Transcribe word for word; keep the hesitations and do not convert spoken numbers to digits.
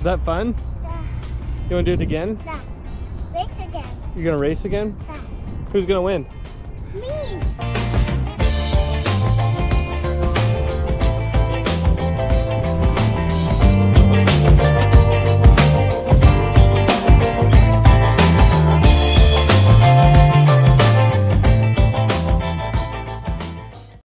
that fun? Yeah. You want to do it again? Yeah. Race again. You're going to race again? Yeah. Who's going to win? Me.